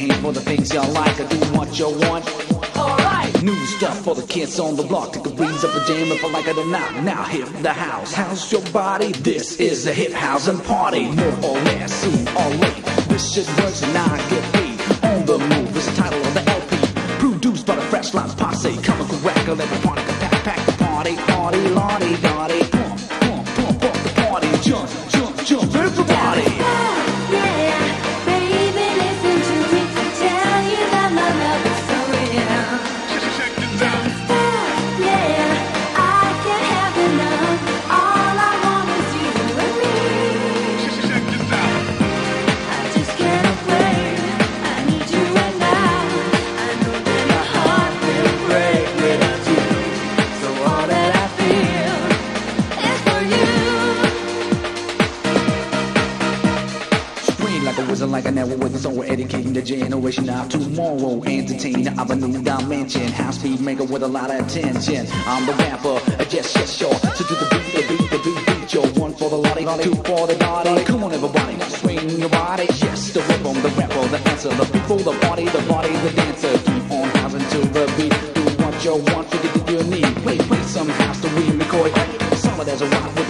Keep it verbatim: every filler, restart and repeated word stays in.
hand for the things you like. I do what you want. Alright! New stuff for the kids on the block. Take a breeze up the jam if I like it or not. Now hit the house. House your body. This is a hip house and party. More or less, soon or late. This shit works and I get paid. On the move is the title of the L P. Produced by the Fresh Lines Posse. Coming correct, let the party can pack, pack the party. Party, lottie, dotty. Pump, pump, pump up the party. Jump, jump, jump, everybody. Like I never was, so we're educating the generation of tomorrow. Entertainer of a new dimension. House beat maker with a lot of attention. I'm the rapper, uh, yes, yes, sure. So do the beat, the beat, the beat, beat. Yo, one for the lottie, two for the dotty. Come on, everybody, now swing your body. Yes, the rhythm, the rapper, the answer. The people, the party, the body, the dancer. Keep on housing to the beat. Do what you want, figure that you need. Play, play some house to read McCoy. Solid as a rock.